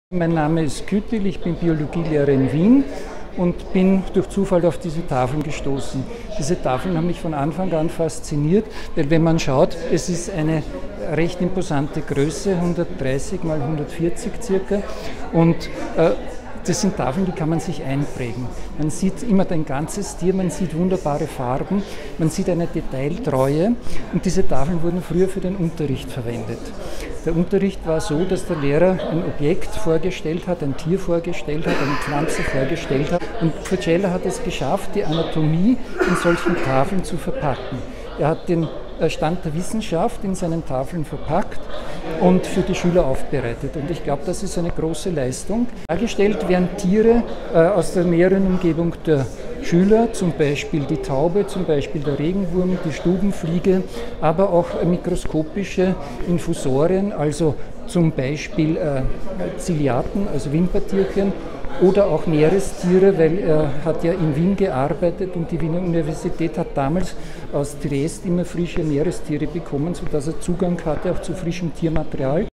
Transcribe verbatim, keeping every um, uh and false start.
Mein Name ist Küttil, ich bin Biologielehrer in Wien und bin durch Zufall auf diese Tafeln gestoßen. Diese Tafeln haben mich von Anfang an fasziniert, weil wenn man schaut, es ist eine recht imposante Größe, hundertdreißig mal hundertvierzig circa, und äh, das sind Tafeln, die kann man sich einprägen. Man sieht immer ein ganzes Tier, man sieht wunderbare Farben, man sieht eine Detailtreue, und diese Tafeln wurden früher für den Unterricht verwendet. Der Unterricht war so, dass der Lehrer ein Objekt vorgestellt hat, ein Tier vorgestellt hat, eine Pflanze vorgestellt hat, und Forcella hat es geschafft, die Anatomie in solchen Tafeln zu verpacken. Er hat den Stand der Wissenschaft in seinen Tafeln verpackt und für die Schüler aufbereitet. Und ich glaube, das ist eine große Leistung. Dargestellt werden Tiere äh, aus der näheren Umgebung der Schüler, zum Beispiel die Taube, zum Beispiel der Regenwurm, die Stubenfliege, aber auch äh, mikroskopische Infusorien, also zum Beispiel äh, Ziliaten, also Wimpertierchen, oder auch Meerestiere, weil er hat ja in Wien gearbeitet und die Wiener Universität hat damals aus Triest immer frische Meerestiere bekommen, sodass er Zugang hatte auch zu frischem Tiermaterial.